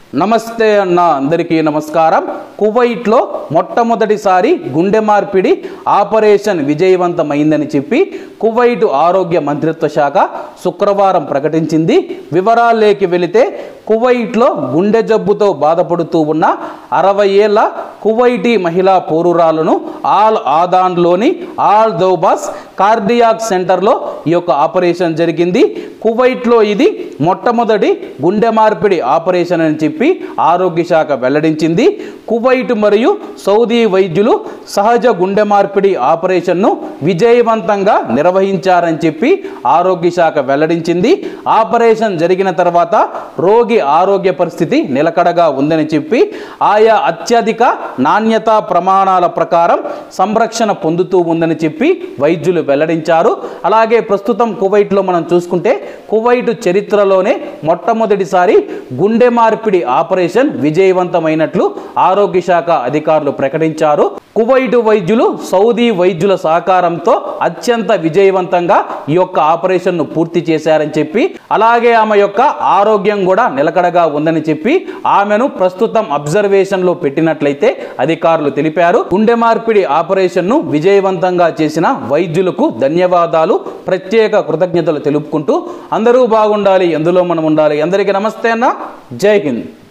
నమస్తే అన్న అందరికీ నమస్కారం. కువైట్లో మొట్టమొదటిసారి గుండె మార్పిడి ఆపరేషన్ విజయవంతమైందని చెప్పి కువైట్ ఆరోగ్య మంత్రిత్వ శాఖ శుక్రవారం ప్రకటించింది. వివరాల్లోకి వెళితే కువైట్లో గుండె జబ్బుతో బాధపడుతూ ఉన్న 60 ఏళ్ల కువైటీ మహిళా పౌరురాలను ఆల్ ఆదాన్లోని ఆల్ దౌబాస్ కార్డియాక్ సెంటర్లో ఈ యొక్క ఆపరేషన్ జరిగింది. కువైట్లో ఇది మొట్టమొదటి గుండె మార్పిడి ఆపరేషన్ అని చెప్పి ఆరోగ్య శాఖ వెల్లడించింది. కువైట్ మరియు సౌదీ వైద్యులు సహజ గుండె మార్పిడి ఆపరేషన్ను విజయవంతంగా నిర్వహించారని చెప్పి ఆరోగ్య శాఖ వెల్లడించింది. ఆపరేషన్ జరిగిన తర్వాత రోగి ఆరోగ్య పరిస్థితి నిలకడగా ఉందని చెప్పి ఆయా అత్యధిక నాణ్యతా ప్రమాణాల ప్రకారం సంరక్షణ పొందుతూ ఉందని చెప్పి వైద్యులు వెల్లడించారు. అలాగే ప్రస్తుతం కువైట్లో మనం చూసుకుంటే కువైట్ చరిత్రలోనే మొట్టమొదటిసారి గుండె మార్పిడి ఆపరేషన్ విజయవంతమైనట్లు ఆరోగ్య శాఖ అధికారులు ప్రకటించారు. కువైట్ వైద్యులు సౌదీ వైద్యుల సహకారంతో అత్యంత విజయవంతంగా ఈ యొక్క ఆపరేషన్ను పూర్తి చేశారని చెప్పి, అలాగే ఆమె యొక్క ఆరోగ్యం కూడా నిలకడగా ఉందని చెప్పి ఆమెను ప్రస్తుతం అబ్జర్వేషన్లో పెట్టినట్లయితే అధికారులు తెలిపారు. గుండె మార్పిడి ఆపరేషన్ను విజయవంతంగా చేసిన వైద్యులకు ధన్యవాదాలు, ప్రత్యేక కృతజ్ఞతలు తెలుపుకుంటూ అందరూ బాగుండాలి, ఎందులో మనం ఉండాలి. అందరికీ నమస్తే అన్న, జై హింద్.